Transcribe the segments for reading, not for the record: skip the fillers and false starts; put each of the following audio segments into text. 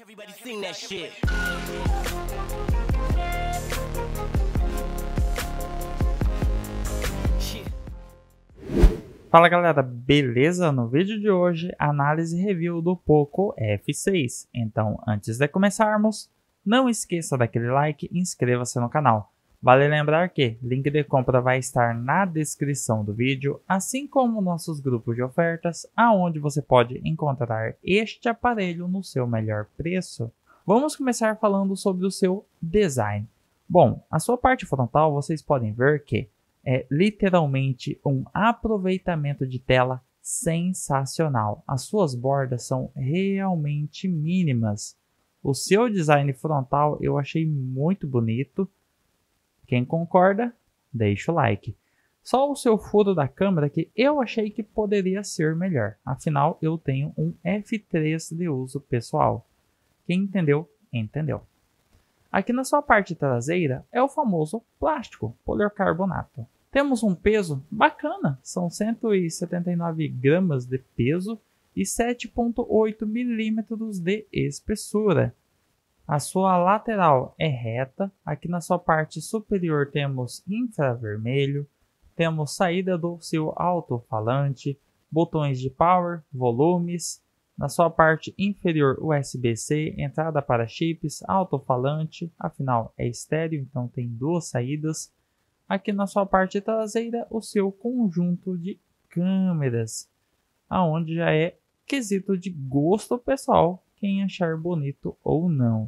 Everybody sing that shit. Fala galera, beleza? No vídeo de hoje, análise e review do Poco F6. Então, antes de começarmos, não esqueça daquele like e inscreva-se no canal. Vale lembrar que link de compra vai estar na descrição do vídeo, assim como nossos grupos de ofertas, aonde você pode encontrar este aparelho no seu melhor preço. Vamos começar falando sobre o seu design. Bom, a sua parte frontal vocês podem ver que é literalmente um aproveitamento de tela sensacional. As suas bordas são realmente mínimas. O seu design frontal eu achei muito bonito. Quem concorda, deixa o like. Só o seu furo da câmera que eu achei que poderia ser melhor. Afinal, eu tenho um F3 de uso pessoal. Quem entendeu, entendeu. Aqui na sua parte traseira é o famoso plástico policarbonato. Temos um peso bacana, são 179 gramas de peso e 7,8 milímetros de espessura. A sua lateral é reta, aqui na sua parte superior temos infravermelho, temos saída do seu alto-falante, botões de power, volumes, na sua parte inferior USB-C, entrada para chips, alto-falante, afinal é estéreo, então tem duas saídas. Aqui na sua parte traseira o seu conjunto de câmeras, aonde já é quesito de gosto pessoal, quem achar bonito ou não.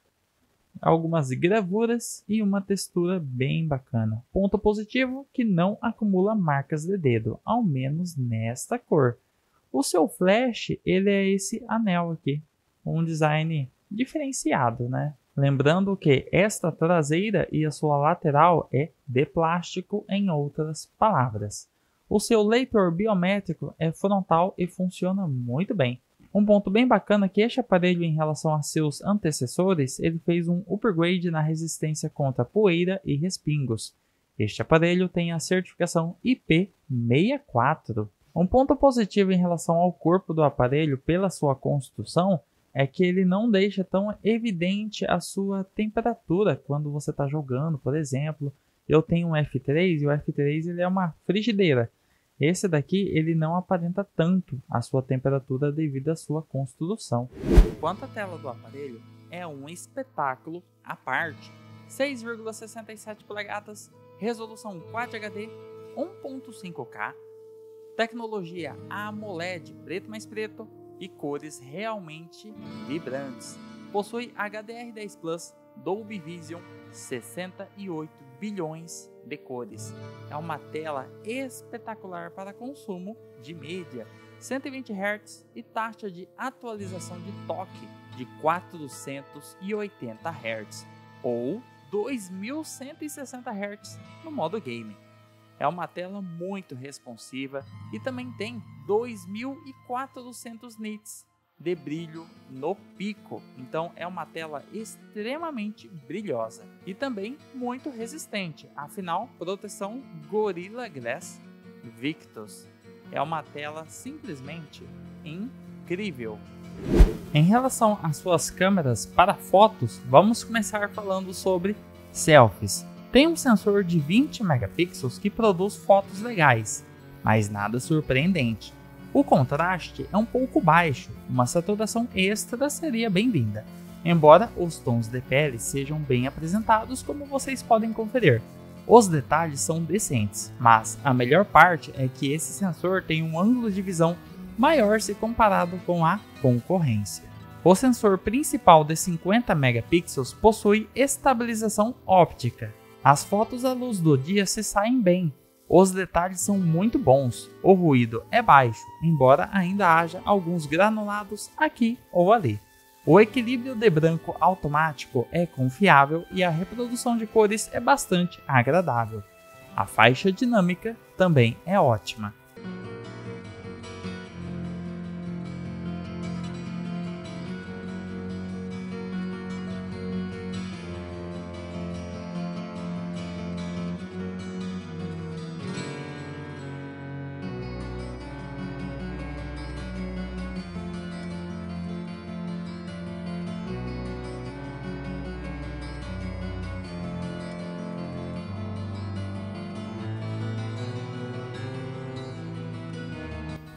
Algumas gravuras e uma textura bem bacana. Ponto positivo que não acumula marcas de dedo, ao menos nesta cor. O seu flash, ele é esse anel aqui, um design diferenciado, né? Lembrando que esta traseira e a sua lateral é de plástico, em outras palavras. O seu leitor biométrico é frontal e funciona muito bem. Um ponto bem bacana é que este aparelho, em relação a seus antecessores, ele fez um upgrade na resistência contra poeira e respingos. Este aparelho tem a certificação IP64. Um ponto positivo em relação ao corpo do aparelho pela sua construção é que ele não deixa tão evidente a sua temperatura quando você está jogando, por exemplo. Eu tenho um F3 e o F3 ele é uma frigideira. Esse daqui ele não aparenta tanto a sua temperatura devido à sua construção. Enquanto a tela do aparelho é um espetáculo à parte. 6,67 polegadas, resolução Quad HD, 1.5K, tecnologia AMOLED preto mais preto e cores realmente vibrantes. Possui HDR10 Plus, Dolby Vision, 68 bilhões de cores. É uma tela espetacular para consumo de mídia, 120 Hz e taxa de atualização de toque de 480 Hz ou 2160 Hz no modo game. É uma tela muito responsiva e também tem 2400 nits de brilho no pico, então é uma tela extremamente brilhosa e também muito resistente, afinal proteção Gorilla Glass Victus. É uma tela simplesmente incrível. Em relação às suas câmeras para fotos, vamos começar falando sobre selfies. Tem um sensor de 20 megapixels que produz fotos legais, mas nada surpreendente. O contraste é um pouco baixo, uma saturação extra seria bem-vinda, embora os tons de pele sejam bem apresentados, como vocês podem conferir. Os detalhes são decentes, mas a melhor parte é que esse sensor tem um ângulo de visão maior se comparado com a concorrência. O sensor principal de 50 megapixels possui estabilização óptica. As fotos à luz do dia se saem bem. Os detalhes são muito bons, o ruído é baixo, embora ainda haja alguns granulados aqui ou ali. O equilíbrio de branco automático é confiável e a reprodução de cores é bastante agradável. A faixa dinâmica também é ótima.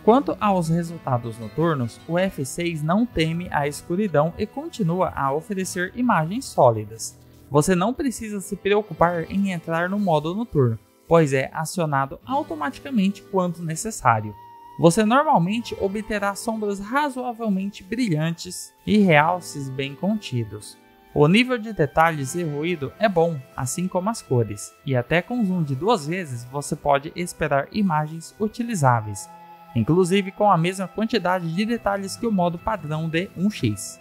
Quanto aos resultados noturnos, o F6 não teme a escuridão e continua a oferecer imagens sólidas. Você não precisa se preocupar em entrar no modo noturno, pois é acionado automaticamente quando necessário. Você normalmente obterá sombras razoavelmente brilhantes e realces bem contidos. O nível de detalhes e ruído é bom, assim como as cores, e até com zoom de 2 vezes você pode esperar imagens utilizáveis, inclusive com a mesma quantidade de detalhes que o modo padrão de 1x.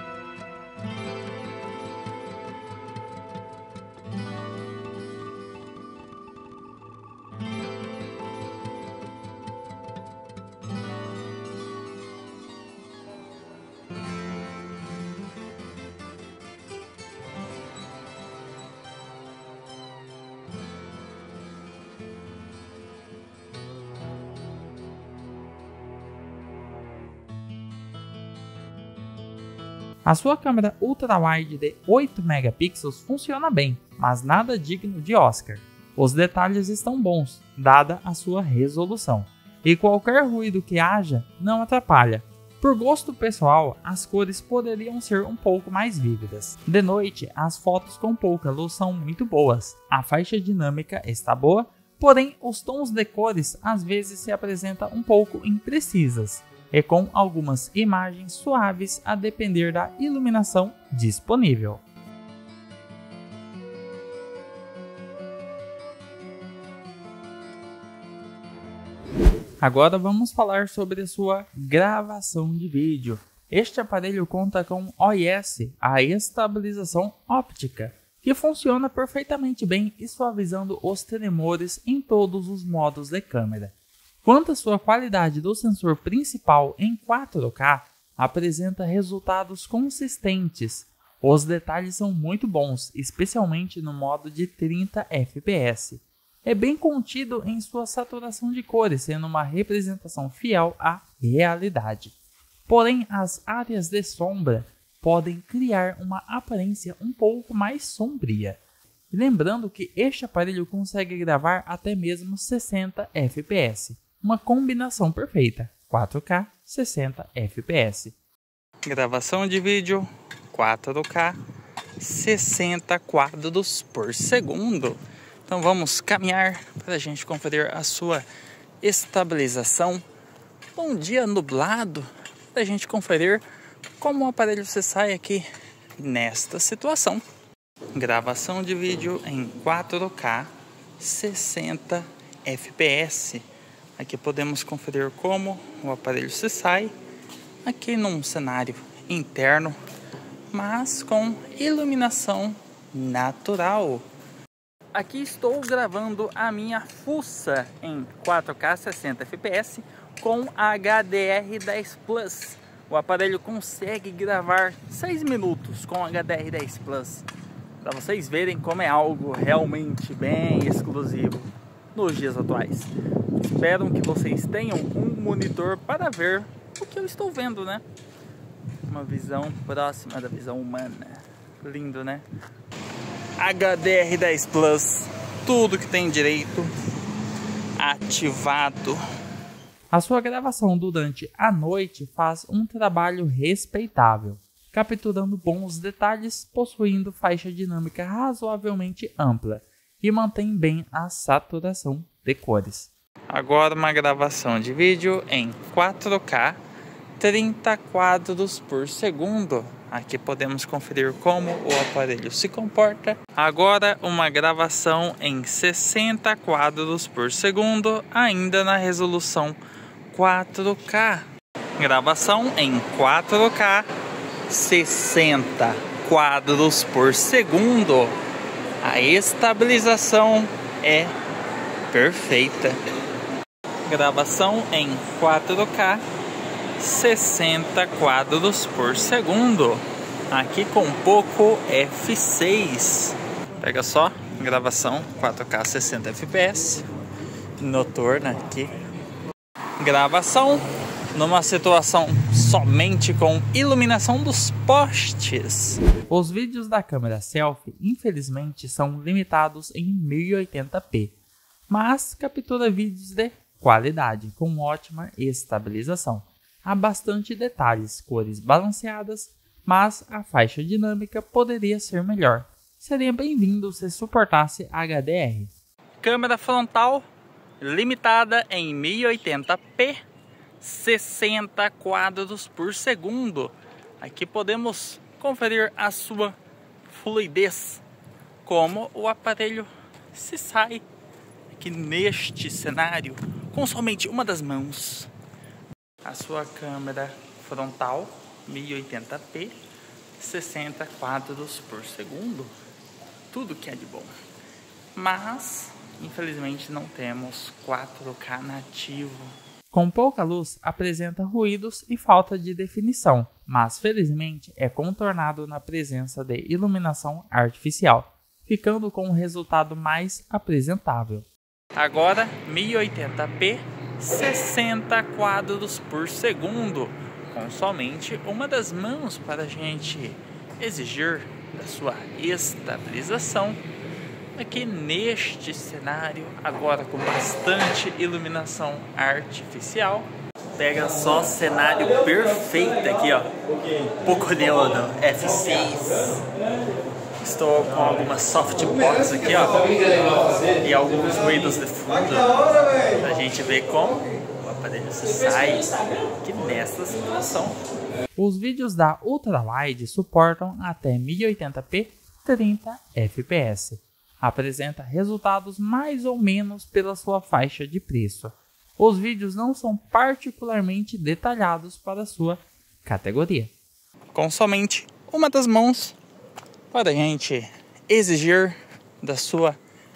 A sua câmera ultra-wide de 8 megapixels funciona bem, mas nada digno de Oscar. Os detalhes estão bons, dada a sua resolução, e qualquer ruído que haja não atrapalha. Por gosto pessoal, as cores poderiam ser um pouco mais vívidas. De noite, as fotos com pouca luz são muito boas, a faixa dinâmica está boa, porém os tons de cores às vezes se apresentam um pouco imprecisas, e com algumas imagens suaves a depender da iluminação disponível. Agora vamos falar sobre a sua gravação de vídeo. Este aparelho conta com OIS, a estabilização óptica, que funciona perfeitamente bem e suavizando os tremores em todos os modos de câmera. Quanto à sua qualidade do sensor principal em 4K, apresenta resultados consistentes. Os detalhes são muito bons, especialmente no modo de 30 fps. É bem contido em sua saturação de cores, sendo uma representação fiel à realidade. Porém, as áreas de sombra podem criar uma aparência um pouco mais sombria. Lembrando que este aparelho consegue gravar até mesmo 60 fps. Uma combinação perfeita, 4K, 60 fps. Gravação de vídeo, 4K, 60 quadros por segundo. Então vamos caminhar para a gente conferir a sua estabilização. Um dia nublado, para a gente conferir como o aparelho se sai aqui nesta situação. Gravação de vídeo em 4K, 60 fps. Aqui podemos conferir como o aparelho se sai, aqui num cenário interno, mas com iluminação natural. Aqui estou gravando a minha fuça em 4K 60 fps com HDR10 Plus. O aparelho consegue gravar 6 minutos com HDR10 Plus, para vocês verem como é algo realmente bem exclusivo nos dias atuais. Espero que vocês tenham um monitor para ver o que eu estou vendo, né? Uma visão próxima da visão humana. Lindo, né? HDR10 Plus, tudo que tem direito ativado. A sua gravação durante a noite faz um trabalho respeitável, capturando bons detalhes, possuindo faixa dinâmica razoavelmente ampla e mantém bem a saturação de cores. Agora uma gravação de vídeo em 4K, 30 quadros por segundo. Aqui podemos conferir como o aparelho se comporta. Agora uma gravação em 60 quadros por segundo, ainda na resolução 4K. Gravação em 4K, 60 quadros por segundo. A estabilização é perfeita. Gravação em 4K, 60 quadros por segundo. Aqui com pouco F6. Pega só, gravação 4K 60 fps. Noturna aqui. Gravação numa situação somente com iluminação dos postes. Os vídeos da câmera selfie, infelizmente, são limitados em 1080p, mas captura vídeos de qualidade, com ótima estabilização. Há bastante detalhes, cores balanceadas, mas a faixa dinâmica poderia ser melhor. Seria bem-vindo se suportasse HDR. Câmera frontal limitada em 1080p, 60 quadros por segundo. Aqui podemos conferir a sua fluidez, como o aparelho se sai aqui neste cenário com somente uma das mãos. A sua câmera frontal 1080p, 60 quadros por segundo, tudo que é de bom. Mas, infelizmente, não temos 4K nativo. Com pouca luz, apresenta ruídos e falta de definição, mas felizmente é contornado na presença de iluminação artificial, ficando com um resultado mais apresentável. Agora 1080p, 60 quadros por segundo, com somente uma das mãos para a gente exigir da sua estabilização. Aqui neste cenário, agora com bastante iluminação artificial. Pega só cenário perfeito aqui, ó. Pocoyo no F6. Estou com algumas softbox aqui, ó. E alguns ruídos de fundo. Pra gente ver como o aparelho se sai aqui nesta situação. Os vídeos da Ultrawide suportam até 1080p 30 fps. Apresenta resultados mais ou menos pela sua faixa de preço. Os vídeos não são particularmente detalhados para sua categoria. Com somente uma das mãos para a gente exigir da sua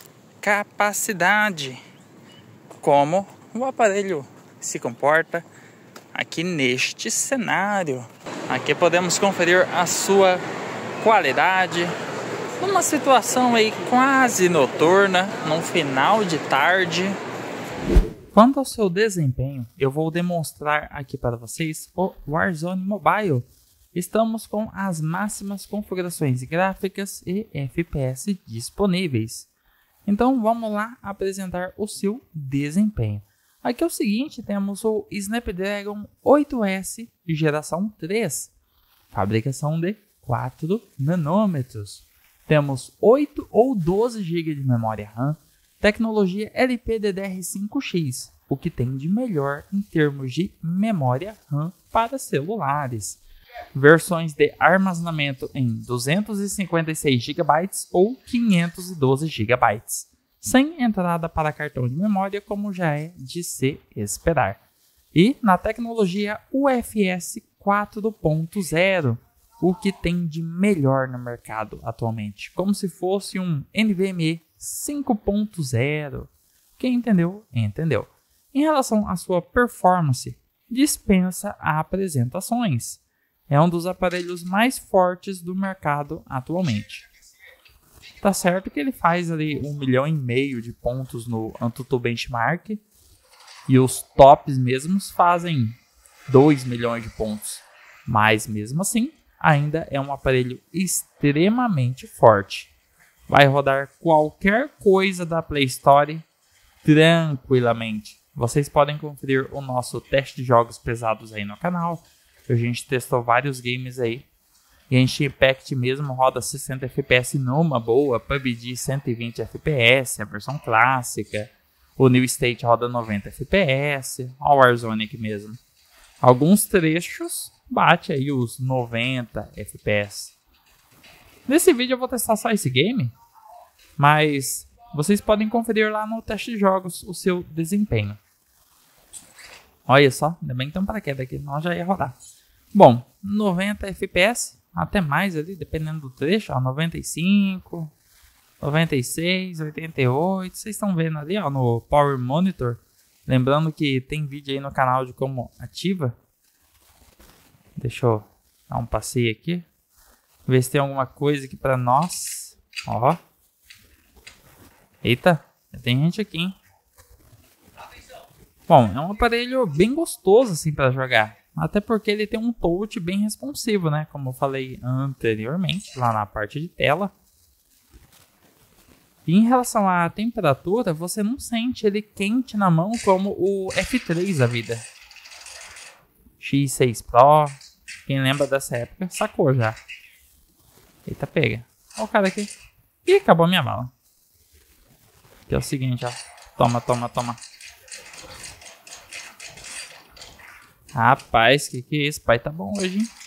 capacidade, como o aparelho se comporta aqui neste cenário. Aqui podemos conferir a sua qualidade. Numa situação aí quase noturna, num final de tarde. Quanto ao seu desempenho, eu vou demonstrar aqui para vocês o Warzone Mobile. Estamos com as máximas configurações gráficas e FPS disponíveis. Então vamos lá apresentar o seu desempenho. Aqui é o seguinte, temos o Snapdragon 8S geração 3, fabricação de 4 nanômetros. Temos 8 ou 12 GB de memória RAM, tecnologia LPDDR5X, o que tem de melhor em termos de memória RAM para celulares. Versões de armazenamento em 256 GB ou 512 GB, sem entrada para cartão de memória, como já é de se esperar. E na tecnologia UFS 4.0, o que tem de melhor no mercado atualmente, como se fosse um NVMe 5.0. Quem entendeu, entendeu. Em relação à sua performance, dispensa apresentações. É um dos aparelhos mais fortes do mercado atualmente. Tá certo que ele faz ali 1,5 milhão de pontos no AnTuTu Benchmark, e os tops mesmos fazem 2 milhões de pontos, mas mesmo assim ainda é um aparelho extremamente forte. Vai rodar qualquer coisa da Play Store tranquilamente. Vocês podem conferir o nosso teste de jogos pesados aí no canal. A gente testou vários games aí. Genshin Impact mesmo roda 60 FPS numa boa. PUBG 120 FPS, a versão clássica. O New State roda 90 FPS. O Warzone aqui mesmo. Alguns trechos bate aí os 90 FPS. Nesse vídeo eu vou testar só esse game, mas vocês podem conferir lá no teste de jogos o seu desempenho. Olha só, ainda bem que tem um paraquedas aqui, senão já ia rodar. Bom, 90 FPS, até mais ali, dependendo do trecho, ó, 95, 96, 88, vocês estão vendo ali ó, no Power Monitor. Lembrando que tem vídeo aí no canal de como ativa. Deixa eu dar um passeio aqui. Ver se tem alguma coisa aqui pra nós. Ó. Eita, tem gente aqui, hein? Bom, é um aparelho bem gostoso assim pra jogar. Até porque ele tem um touch bem responsivo, né? Como eu falei anteriormente, lá na parte de tela. E em relação à temperatura, você não sente ele quente na mão como o F3 da vida. X6 Pro, quem lembra dessa época, sacou já. Eita, pega. Olha o cara aqui. Ih, acabou a minha bala. Que é o seguinte, ó. Toma, toma, toma. Rapaz, que é isso? Pai tá bom hoje, hein?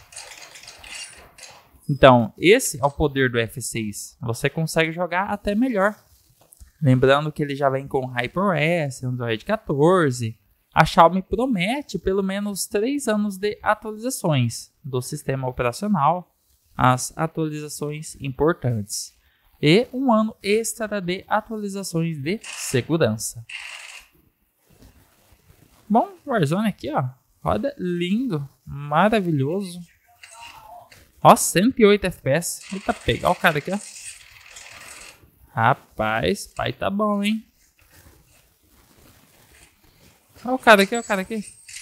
Então, esse é o poder do F6. Você consegue jogar até melhor. Lembrando que ele já vem com HyperOS, Android 14. A Xiaomi promete pelo menos 3 anos de atualizações do sistema operacional, as atualizações importantes, e 1 ano extra de atualizações de segurança. Bom, Warzone aqui, ó, roda lindo, maravilhoso. Ó, 108 FPS. Eita, pegar o cara aqui, ó. Rapaz, pai tá bom, hein? Olha o cara aqui, olha o cara aqui.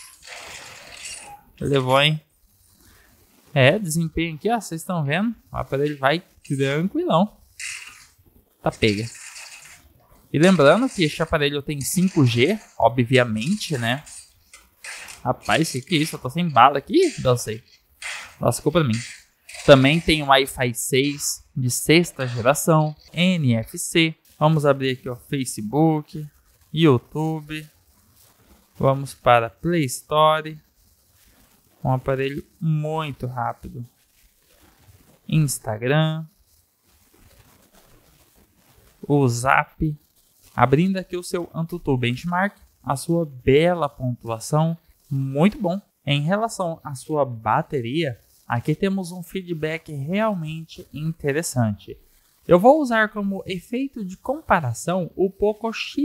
Levou, hein? É, desempenho aqui, ó. Vocês estão vendo? O aparelho vai tranquilão. Tá pega. E lembrando que este aparelho tem 5G, obviamente, né? Rapaz, que é isso? Eu tô sem bala aqui? Não sei. Nossa, culpa mim. Também tem Wi-Fi 6 de 6ª geração, NFC. Vamos abrir aqui o Facebook, YouTube. Vamos para Play Store. Um aparelho muito rápido. Instagram. O Zap. Abrindo aqui o seu AnTuTu Benchmark. A sua bela pontuação. Muito bom. Em relação à sua bateria, aqui temos um feedback realmente interessante. Eu vou usar como efeito de comparação o Poco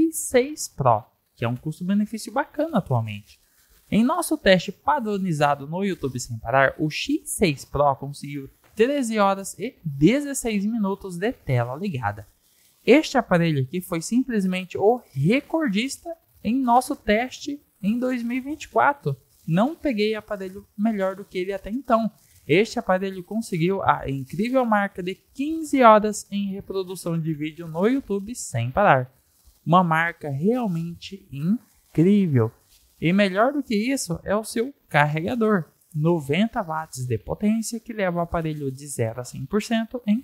X6 Pro, que é um custo-benefício bacana atualmente. Em nosso teste padronizado no YouTube Sem Parar, o X6 Pro conseguiu 13 horas e 16 minutos de tela ligada. Este aparelho aqui foi simplesmente o recordista em nosso teste em 2024. Não peguei aparelho melhor do que ele até então. Este aparelho conseguiu a incrível marca de 15 horas em reprodução de vídeo no YouTube sem parar. Uma marca realmente incrível. E melhor do que isso é o seu carregador. 90 watts de potência que leva o aparelho de 0 a 100% em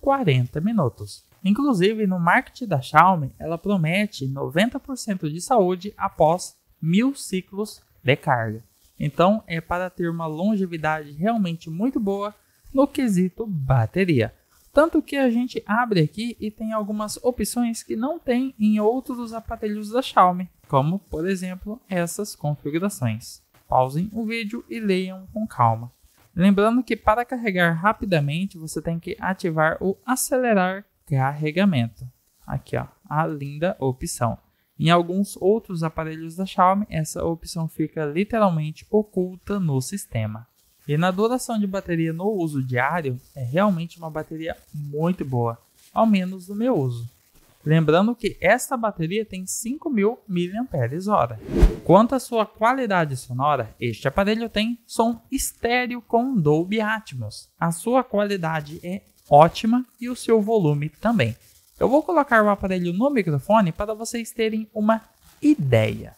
40 minutos. Inclusive no marketing da Xiaomi, ela promete 90% de saúde após 1000 ciclos de carga. Então é para ter uma longevidade realmente muito boa no quesito bateria. Tanto que a gente abre aqui e tem algumas opções que não tem em outros aparelhos da Xiaomi, como por exemplo essas configurações. Pausem o vídeo e leiam com calma. Lembrando que para carregar rapidamente você tem que ativar o acelerar carregamento. Aqui ó, a linda opção. Em alguns outros aparelhos da Xiaomi, essa opção fica literalmente oculta no sistema. E na duração de bateria no uso diário, é realmente uma bateria muito boa, ao menos no meu uso. Lembrando que esta bateria tem 5.000 mAh. Quanto à sua qualidade sonora, este aparelho tem som estéreo com Dolby Atmos. A sua qualidade é ótima e o seu volume também. Eu vou colocar o aparelho no microfone para vocês terem uma ideia.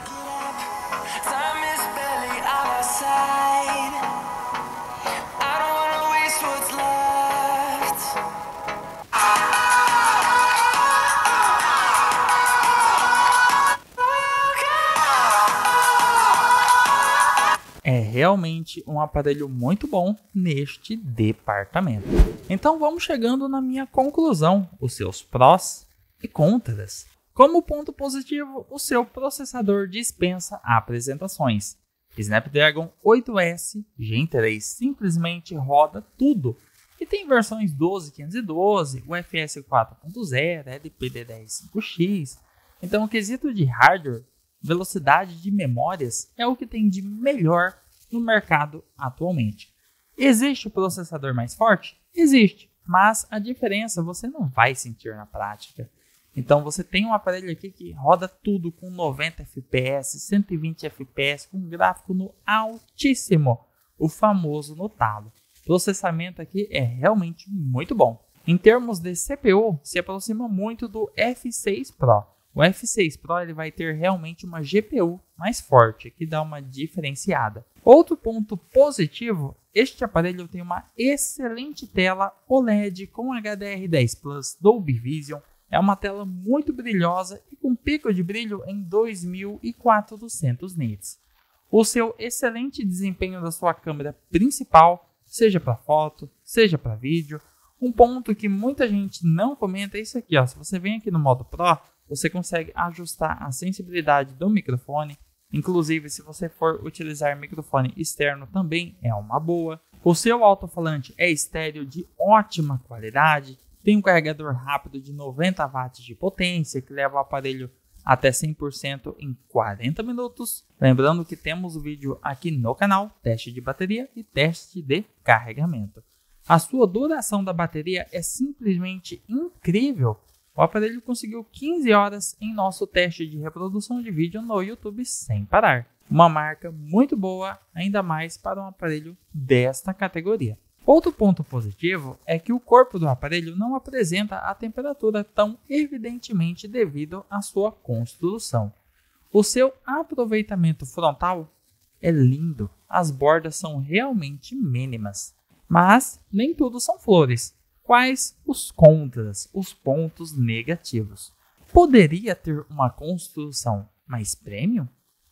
É realmente um aparelho muito bom neste departamento. Então vamos chegando na minha conclusão, os seus prós e contras. Como ponto positivo, o seu processador dispensa apresentações. Snapdragon 8S Gen 3 simplesmente roda tudo. E tem versões 12512, UFS 4.0, LPDDR 5X. Então o quesito de hardware, velocidade de memórias é o que tem de melhor no mercado atualmente. Existe o processador mais forte? Existe, mas a diferença você não vai sentir na prática. Então você tem um aparelho aqui que roda tudo com 90 FPS, 120 FPS, com gráfico no altíssimo, o famoso no talo. O processamento aqui é realmente muito bom. Em termos de CPU, se aproxima muito do F6 Pro. O F6 Pro ele vai ter realmente uma GPU mais forte, que dá uma diferenciada. Outro ponto positivo, este aparelho tem uma excelente tela OLED com HDR10 Plus Dolby Vision. É uma tela muito brilhosa e com pico de brilho em 2400 nits. O seu excelente desempenho da sua câmera principal, seja para foto, seja para vídeo. Um ponto que muita gente não comenta é isso aqui, ó. Se você vem aqui no modo Pro, você consegue ajustar a sensibilidade do microfone. Inclusive, se você for utilizar microfone externo, também é uma boa. O seu alto-falante é estéreo de ótima qualidade. Tem um carregador rápido de 90 watts de potência, que leva o aparelho até 100% em 40 minutos. Lembrando que temos o vídeo aqui no canal, teste de bateria e teste de carregamento. A sua duração da bateria é simplesmente incrível. O aparelho conseguiu 15 horas em nosso teste de reprodução de vídeo no YouTube sem parar. Uma marca muito boa, ainda mais para um aparelho desta categoria. Outro ponto positivo é que o corpo do aparelho não apresenta a temperatura tão evidentemente devido à sua construção. O seu aproveitamento frontal é lindo, as bordas são realmente mínimas. Mas nem tudo são flores. Quais os contras, os pontos negativos? Poderia ter uma construção mais premium?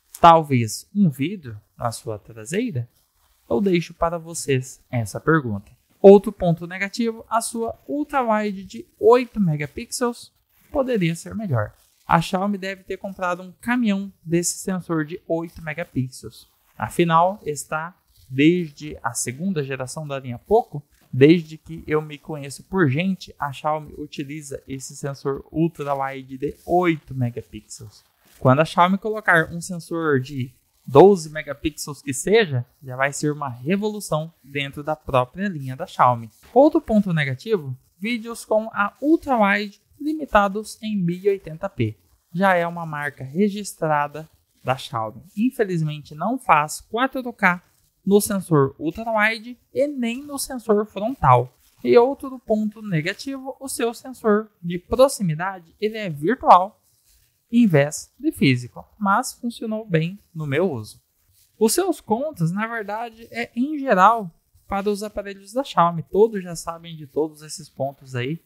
Talvez um vidro na sua traseira? Eu deixo para vocês essa pergunta. Outro ponto negativo, a sua ultra-wide de 8 megapixels poderia ser melhor. A Xiaomi deve ter comprado um caminhão desse sensor de 8 megapixels. Afinal, está desde a segunda geração da linha Poco, desde que eu me conheço por gente, a Xiaomi utiliza esse sensor ultra-wide de 8 megapixels. Quando a Xiaomi colocar um sensor de 12 megapixels que seja, já vai ser uma revolução dentro da própria linha da Xiaomi. Outro ponto negativo, vídeos com a ultra-wide limitados em 1080p. Já é uma marca registrada da Xiaomi. Infelizmente não faz 4K no sensor ultra-wide e nem no sensor frontal. E outro ponto negativo, o seu sensor de proximidade ele é virtual em vez de físico, mas funcionou bem no meu uso. Os seus contras, na verdade, é em geral para os aparelhos da Xiaomi. Todos já sabem de todos esses pontos aí.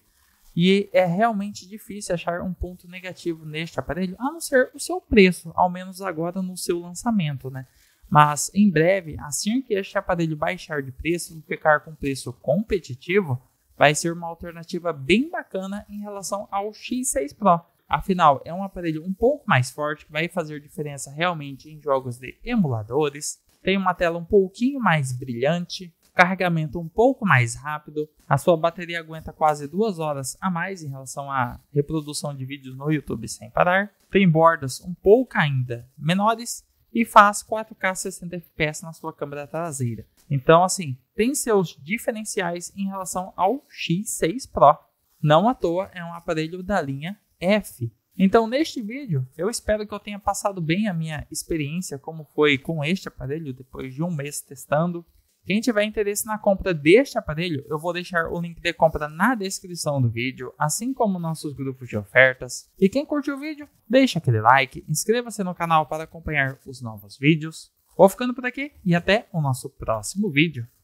E é realmente difícil achar um ponto negativo neste aparelho, a não ser o seu preço, ao menos agora no seu lançamento, né? Mas em breve, assim que este aparelho baixar de preço e ficar com preço competitivo, vai ser uma alternativa bem bacana em relação ao X6 Pro. Afinal, é um aparelho um pouco mais forte, que vai fazer diferença realmente em jogos de emuladores. Tem uma tela um pouquinho mais brilhante, carregamento um pouco mais rápido. A sua bateria aguenta quase 2 horas a mais em relação à reprodução de vídeos no YouTube sem parar. Tem bordas um pouco ainda menores e faz 4K 60 fps na sua câmera traseira. Então, assim, tem seus diferenciais em relação ao X6 Pro. Não à toa, é um aparelho da linha F. Então, neste vídeo, eu espero que eu tenha passado bem a minha experiência, como foi com este aparelho, depois de um mês testando. Quem tiver interesse na compra deste aparelho, eu vou deixar o link de compra na descrição do vídeo, assim como nossos grupos de ofertas. E quem curtiu o vídeo, deixa aquele like, inscreva-se no canal para acompanhar os novos vídeos. Vou ficando por aqui e até o nosso próximo vídeo.